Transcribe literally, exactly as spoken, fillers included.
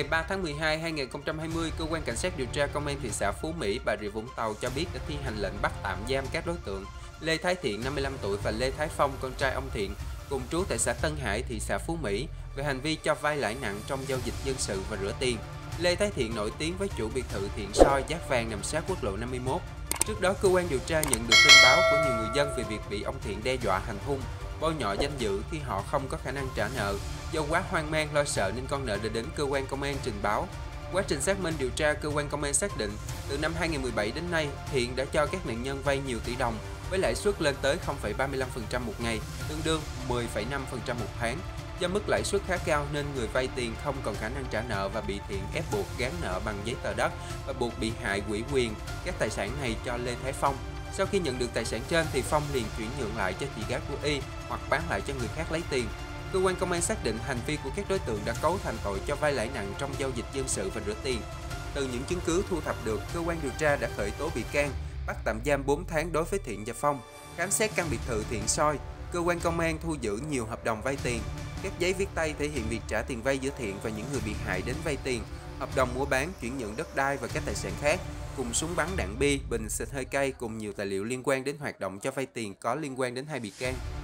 Ngày ba tháng mười hai năm hai nghìn không trăm hai mươi, cơ quan cảnh sát điều tra công an thị xã Phú Mỹ, Bà Rịa Vũng Tàu cho biết đã thi hành lệnh bắt tạm giam các đối tượng Lê Thái Thiện năm mươi lăm tuổi và Lê Thái Phong, con trai ông Thiện, cùng trú tại xã Tân Hải, thị xã Phú Mỹ, về hành vi cho vay lãi nặng trong giao dịch dân sự và rửa tiền. Lê Thái Thiện nổi tiếng với chủ biệt thự Thiện Soi, Giác Vàng nằm sát quốc lộ năm mươi mốt. Trước đó, cơ quan điều tra nhận được tin báo của nhiều người dân về việc bị ông Thiện đe dọa hành hung, bôi nhọ danh dự khi họ không có khả năng trả nợ. Do quá hoang mang lo sợ nên con nợ đã đến cơ quan công an trình báo. Quá trình xác minh điều tra, cơ quan công an xác định từ năm hai nghìn không trăm mười bảy đến nay, Thiện đã cho các nạn nhân vay nhiều tỷ đồng với lãi suất lên tới không phẩy ba mươi lăm phần trăm một ngày, tương đương mười phẩy năm phần trăm một tháng. Do mức lãi suất khá cao nên người vay tiền không còn khả năng trả nợ và bị Thiện ép buộc gán nợ bằng giấy tờ đất và buộc bị hại ủy quyền các tài sản này cho Lê Thái Phong. Sau khi nhận được tài sản trên thì Phong liền chuyển nhượng lại cho chị gái của Y hoặc bán lại cho người khác lấy tiền. Cơ quan công an xác định hành vi của các đối tượng đã cấu thành tội cho vay lãi nặng trong giao dịch dân sự và rửa tiền. Từ những chứng cứ thu thập được, cơ quan điều tra đã khởi tố bị can, bắt tạm giam bốn tháng đối với Thiện và Phong. Khám xét căn biệt thự Thiện Soi, cơ quan công an thu giữ nhiều hợp đồng vay tiền, các giấy viết tay thể hiện việc trả tiền vay giữa Thiện và những người bị hại đến vay tiền, hợp đồng mua bán, chuyển nhượng đất đai và các tài sản khác, cùng súng bắn đạn bi, bình xịt hơi cay cùng nhiều tài liệu liên quan đến hoạt động cho vay tiền có liên quan đến hai bị can.